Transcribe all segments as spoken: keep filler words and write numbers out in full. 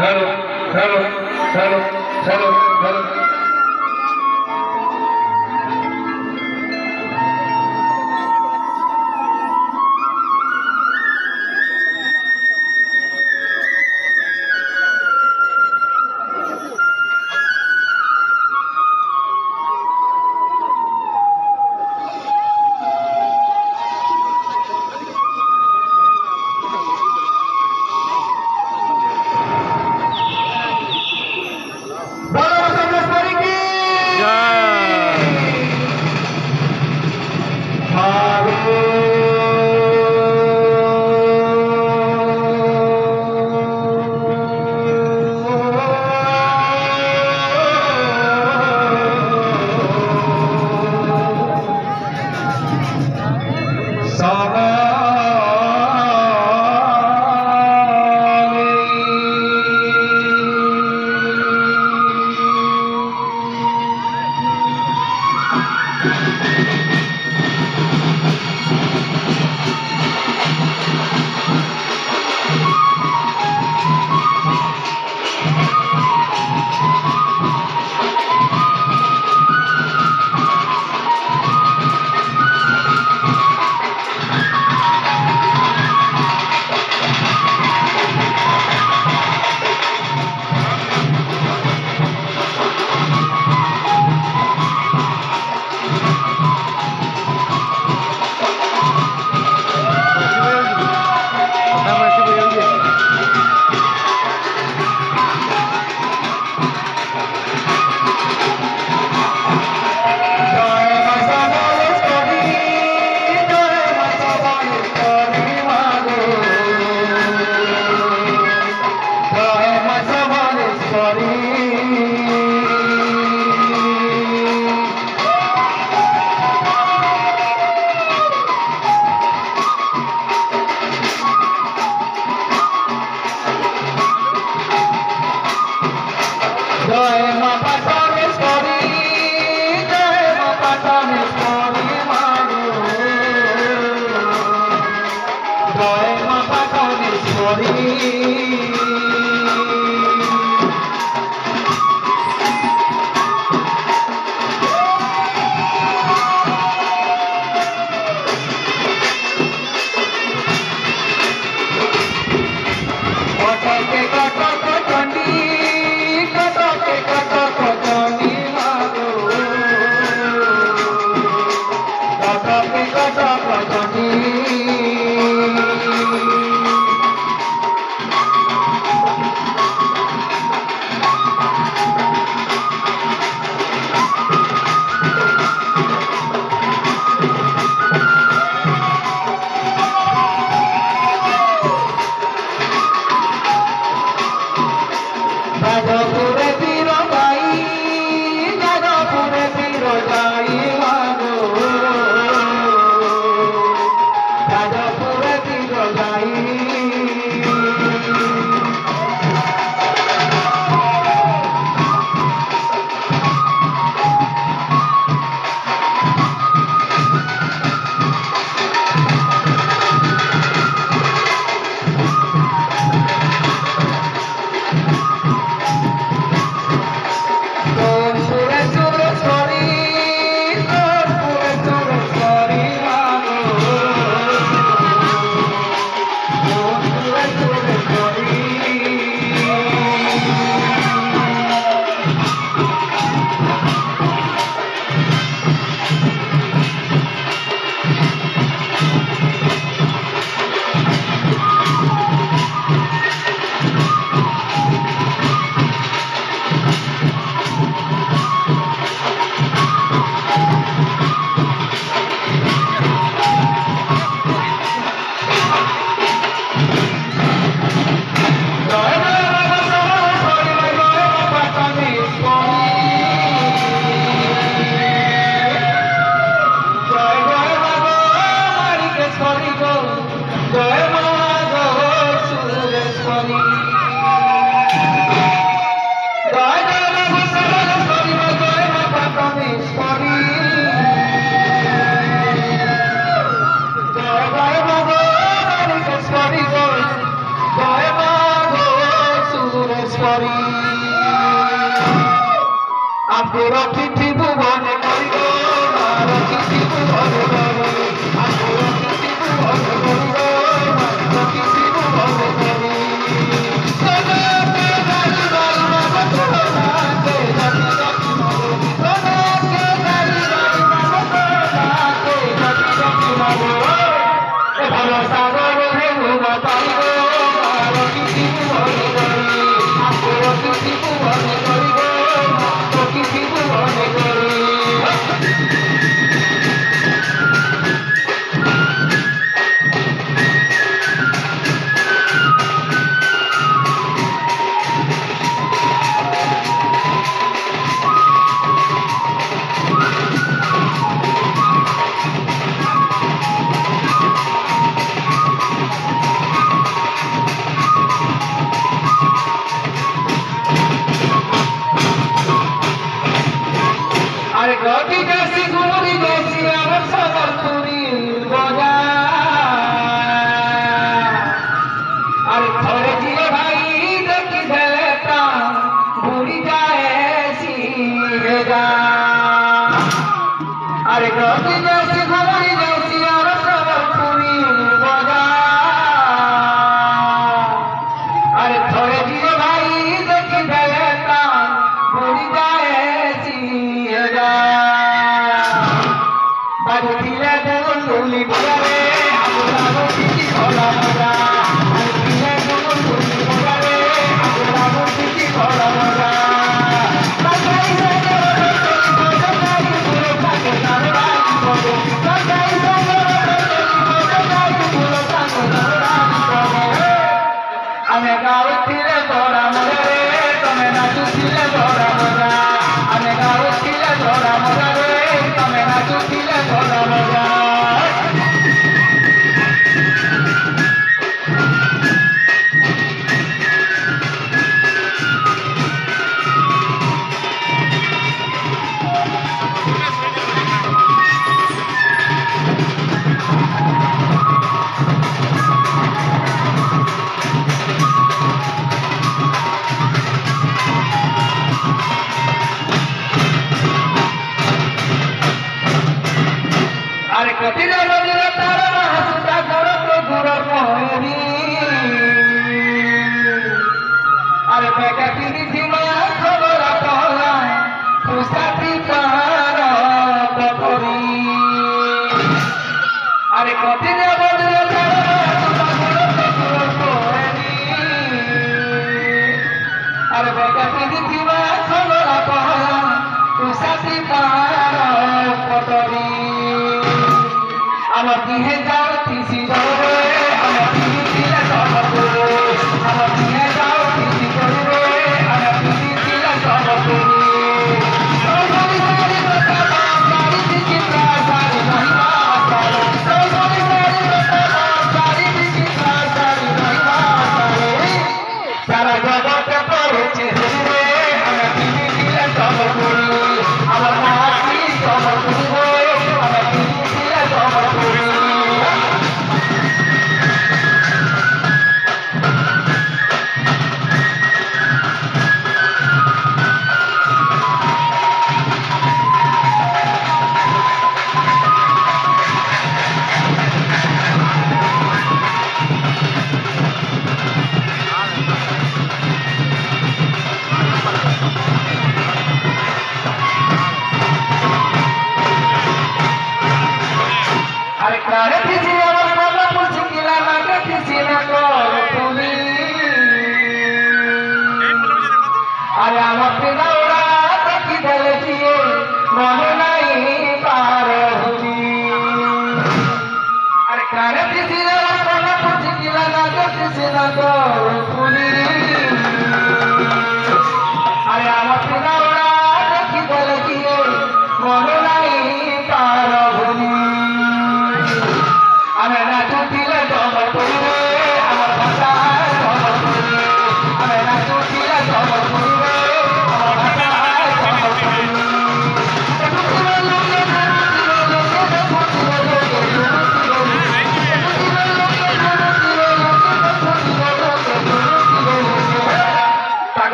Hello, hello, hello, hello, hello. हमको रखी भुवन करिब रखी भुवन करी हमको रखी भुवन करिब रखी भुवन करी सोना के गाली गाली मामा सोना के गाली गाली मारो सोना के गाली गाली मामा सोना के गाली गाली मारो ए भरोसा रे भुवन पाइब रखी भुवन करी हमको रखी भुवन करिब रखी भुवन करी अरे गति जैसी घूरी जैसी अवर सबरपुरी बजा अरे थोड़े जिए भाई देखी देता भूरी जाए सी जा अरे गति जैसी घूरी जैसी अवर सबरपुरी बजा अरे थोड़े जिए भाई देखी देता भूरी जाए सी Barutile dulu bugare, aku lalu cici kola mora. Barutile dulu bugare, aku lalu cici kola mora. Bagai saja orang bagai bulu pakai narai bulu. Bagai saja orang bagai bulu pakai narai bulu. Ane gautile bora mora, tome nachutile bora mora. Ane gautile bora mora. तमें ना चुकिले भोला मजा अरे कतिले बजरे तारा हसुता करो तो गुरु मोहरी अरे बेटा किनी थी माया खबर कहला पुसाती पार पकड़ी अरे कतिले बजरे तारा हसुता करो तो गुरु मोहरी अरे बेटा किनी थी माया खबर कहला पुसाती पार पकड़ी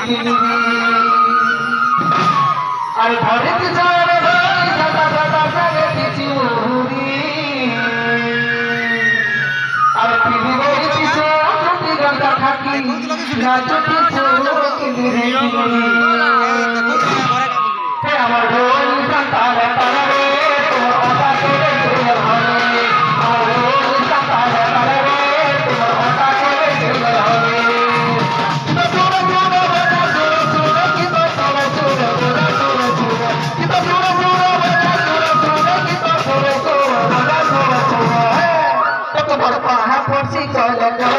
আর ধরেতে যাবে সাদা সাদা সাদা কিছু আর পৃথিবীর পিছে চুটি গঙ্গা থাকি না চুটি চুরি আমার ঢোল কাঁটারে তারে তোমার কথা করে চলে হবে আমার ঢোল কাঁটারে তারে তোমার কথা করে চলে হবে Pode